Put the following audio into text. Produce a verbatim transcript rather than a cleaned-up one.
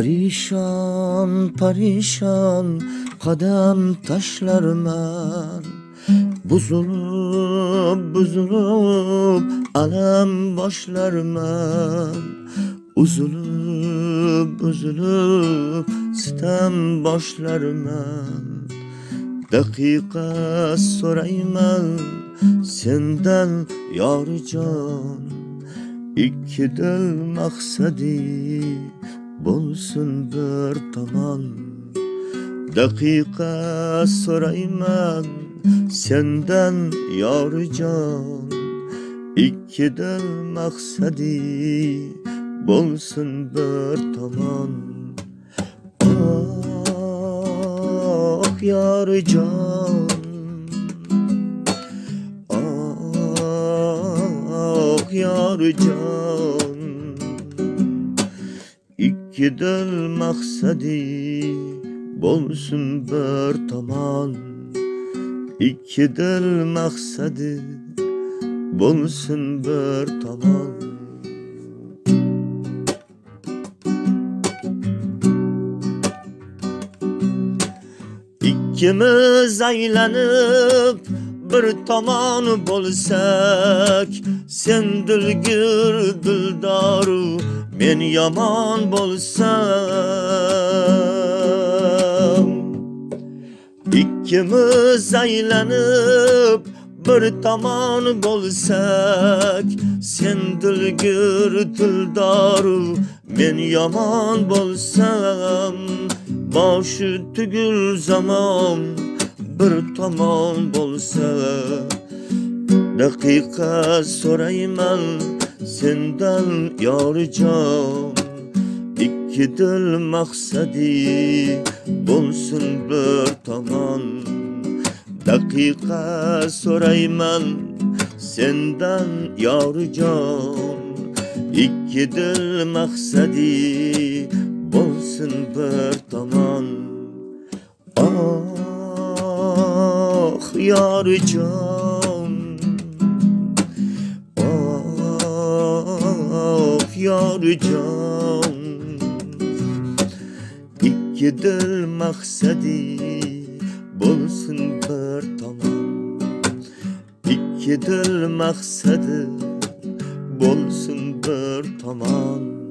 Perişan perişan qadam tashlarman, buzulup buzulup alam boshlarman, uzulup uzulup sitam boshlarman. Daqiqa so'rayman sendan yorjon, ikki dil maqsadi bo'lsin bir tomon. Daqiqa so'rayman sendan yorjon, ikki dil maqsadi bo'lsin bir tomon. Oh yorjon, oh yorjon, ikki dil maqsadi bo'lsin bir tomon. İki dil maqsadi bo'lsin bir tomon. İkkimiz aylanib bir tomon bo'lsak, sen dilgir dildoru men yomon bo'lsam. İkkimiz aylanib bir tomon bo'lsak, sen dilgir dildoru men yomon bo'lsam. Boshi tugul zamon bir tomon bo'lsa, daqiqa so'rayman sendan yorjon, ikki dil maqsadi bo'lsin bir tomon. Daqiqa so'rayman sendan yorjon, ikki dil maqsadi bo'lsin bir tomon. Oh yorjon, oh yorjon, ikki dil maqsadi bo'lsin bir tomon. İki dil maqsadi bo'lsin bir tomon.